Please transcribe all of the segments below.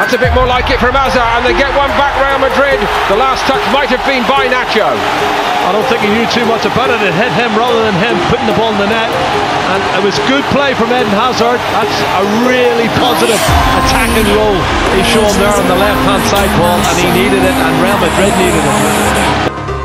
That's a bit more like it from Hazard, and they get one back. Real Madrid. The last touch might have been by Nacho. I don't think he knew too much about it. It hit him rather than him putting the ball in the net, and it was good play from Eden Hazard. That's a really positive attacking role he's shown there on the left-hand side, Paul, and he needed it, and Real Madrid needed it.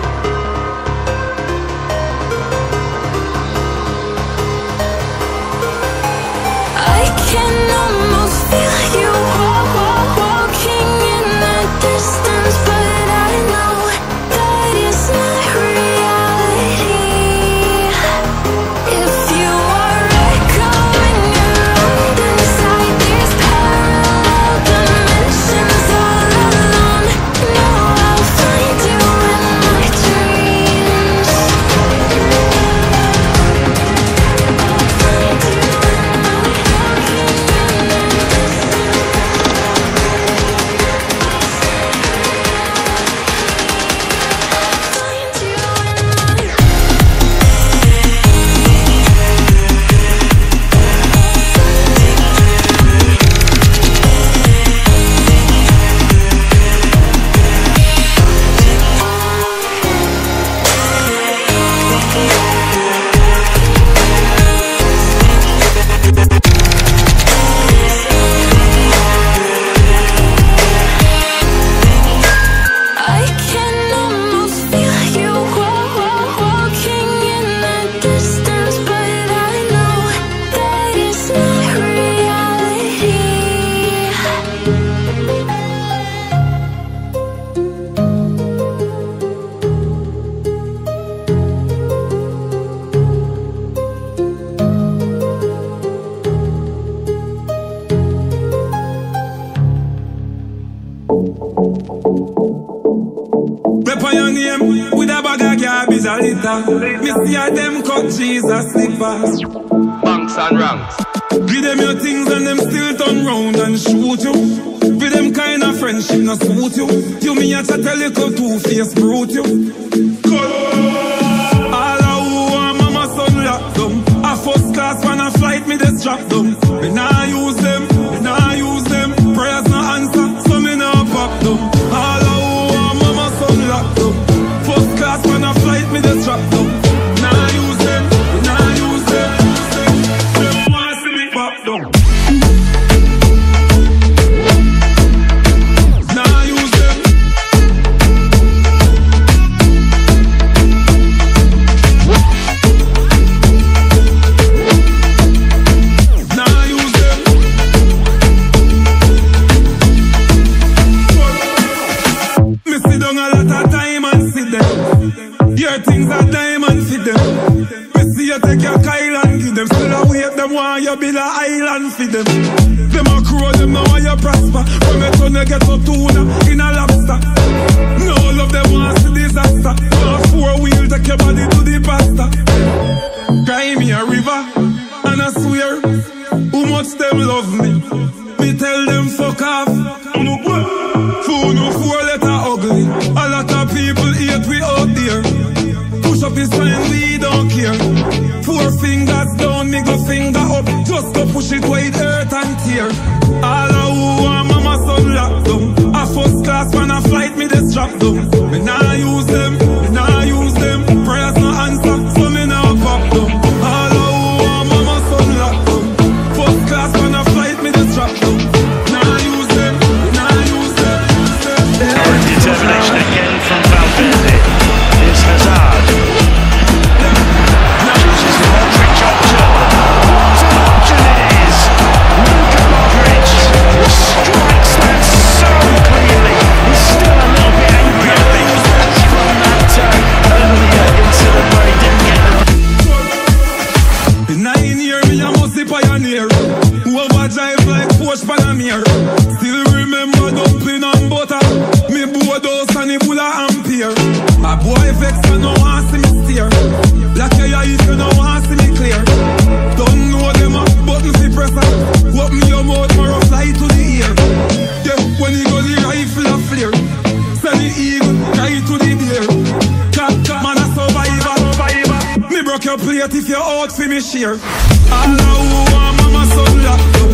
With a bag of garbage a litter. Me see a them cut Jesus slippers. Banks and ranks. Give them your things and them still turn round and shoot you. With them kind of friendship not suit you. You me a chat a little two-faced brute you. All a who and mama son lock them. A first class when a flight me just drop them. Me nah use them, me nah use them. Prayers no answer, so me nah pop them. All a who and mama son lock them. First class when a flight me just drop them. Nah use them, nah use them. Them want see me pop them. Nah use them. Nah use them. Me sit down a lot of time and sit them. Your things are diamond fit them. Me see you take your Kyle and give them. Still a wait them want you build a island fit them. Them a crow them now want you prosper. From me turn you get to tuna in a lobster. No love them want see disaster. Want four-wheel take your body to the pasta. Cry me a river and I swear who much them love me. Me tell them fuck off. Fool no four-letter ugly. A lot of people hate we out there. Push up his sign, we don't care. Four fingers down, me go finger up. Just to push it wide, earth and tear. All a who and mama son lock down. A first class when a flight me just drop down. Me nah use them, me nah use them. Prayers no answer, so me nah pop them. All a who and mama son lock down. First class when a flight me just drop down. Nah use them, me nah use them. Determination again from Valverde. Here's Hazard. Chooses the Modric option. What an option it is! Luka Modric strikes that so clearly. He's still a little bit angry, I think, from that earlier incident where he didn't get the... In 9 years, me a must be pioneer. Who overdrive like Porsche Panamera. Still remember dumpling and butter. Me Bodos and the Bulla Ampere. A boy vex you no want see me steer. Black your eyes you no want see me clear. Don't know them up button fi pressure. Open your mouth more fly to the ear. Yeah, when you go the rifle a flare. Send the eagle right to the deer. Man a survivor. Me broke your plate if you're out fi me share. All a who and mama son lock.